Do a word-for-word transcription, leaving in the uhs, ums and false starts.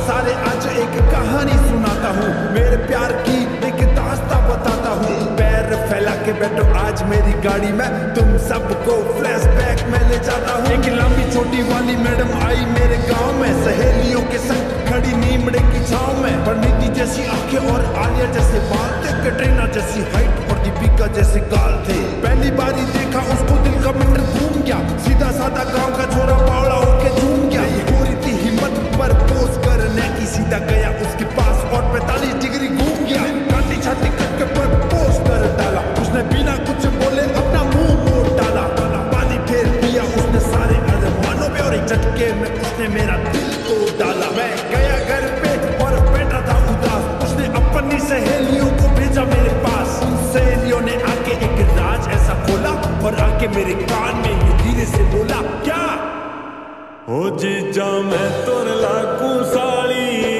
सारे आज एक कहानी सुनाता हूँ, मेरे प्यार की एक दास्तां बताता हूँ। पैर फैला के बैठो आज मेरी गाड़ी में, तुम सबको फ्लैशबैक में ले जाता हूँ। एक लंबी छोटी वाली मैडम आई मेरे गांव में, सहेलियों के संग खड़ी नीमड़े की छांव में। परिणीति जैसी आंखें और आलिया जैसे बाल थे, कैटरीना जैसी हाइट और दीपिका जैसे गाल थे। पहली बारी देखा उसको दिल का मीटर घूम गया, सीधा साधा गांव का छोरा बावड़ा होके झूम गया। ये हो रही थी हिम्मत पर पोज करने की, सीधा गया उसके पास और पैंतालीस डिग्री घूम गया। काटी छाती करके पर पोज कर डाला, उसने बिना कुछ बोले अपना मुंह मोड़ डाला। पानी फेर दिया उसने सारे अरमानों पे और एक झटके में उसने मेरा दिल तोड़ डाला। मैं गया घर पे और बैठा था उदास, उसने अपनी सहेलियों को भेजा मेरे पास। उन सहेलियों ने आके एक राज ऐसा खोला और आके मेरे कान में ये धीरे से बोला, क्या ओ जीजा मैं तोर लागू साली